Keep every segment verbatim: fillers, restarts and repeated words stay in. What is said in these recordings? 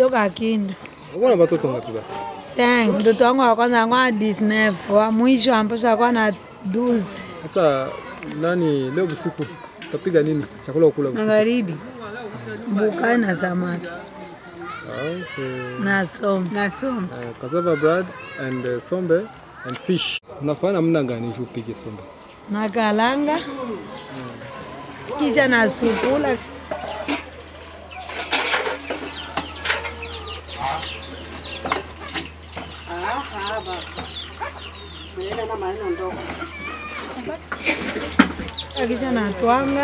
natoka Kindu. Uko na watoto ngapi basi? Seng, mtoto wangu wa kwanza kwa kumi, wa mwisho ambapo kwa na kumi. Sasa nani leo usiku utapiga nini? Chakula ukula usiku? Magharibi. Mbuka na samaki. Okay. Na sombe. Na sombe. Uh, cassava bread and uh, sombe and fish. Unafanya namna gani upige sombe? Na kalanga. Kisha na supula. Kisha na twanga.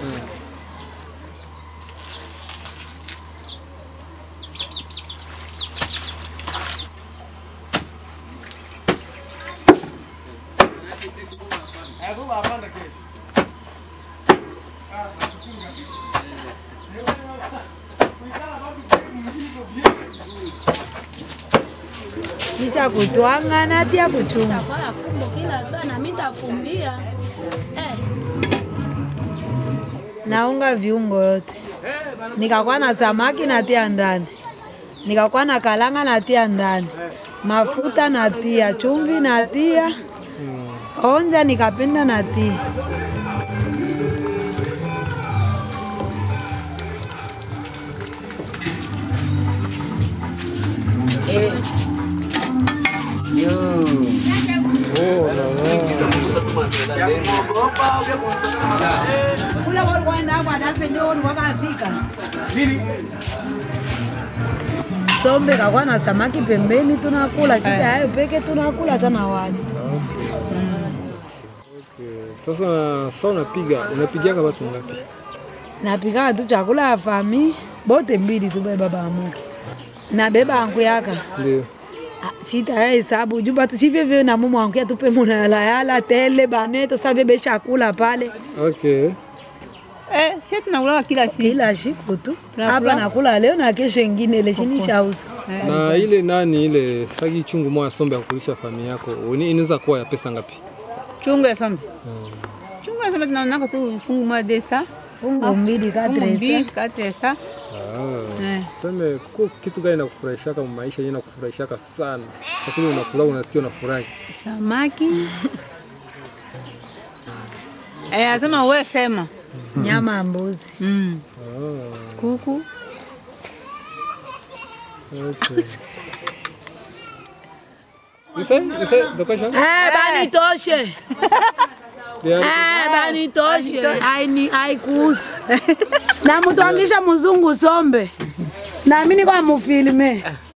Kisha kutwanga na tia kuchunga. Kila sana mimi nitafumbia. Eh. Naunga viungo yote. Nikakuwa na samaki natia ndani. Nikakuwa na kalanga natia ndani. Mafuta natia, chumvi natia. Onja nikapenda natia. Eh. Yo. Oh, no, no. Kula kwa kwenda kwa dafe ndio wakafika. Sombe kakwa na samaki pembeni tunakula, shida hayo peke tunakula tena wali. Okay. Sasa sasa unapiga, unapigia kwa watu ngapi? Napiga tu chakula ya fami, bote mbili tu beba bamuke. Na beba angu yaka. Ndio. Sita hesabu juba tusivyo na mumu wangu tupe muna la yala tele baneto sabe be chakula pale. Okay. Eh, sisi tunakula kila siku. Kila siku tu. Hapa nakula leo na kesho nyingine ile chini shauzi. Na ile nani ile sagi chungu moja sombe ya kulisha familia yako, inaweza kuwa ya pesa ngapi? Chungu ya sombe. Chungu ya sombe tunaona tu fungu moja desa, fungu mbili katresa. Mbili katresa. Ah. Sema kwa kitu gani nakufurahisha kama maisha yenyewe nakufurahisha sana? Chakula unakula unasikia unafurahi. Samaki. Eh, asema wewe sema. Nyama ya mbuzi. Mm. Ah. Kuku. Okay. You say, you say the question? Eh, bani toshe. Eh, bani toshe. Haini haikuhusu. Na mtu angisha mzungu sombe. Na mimi kwa mufilme.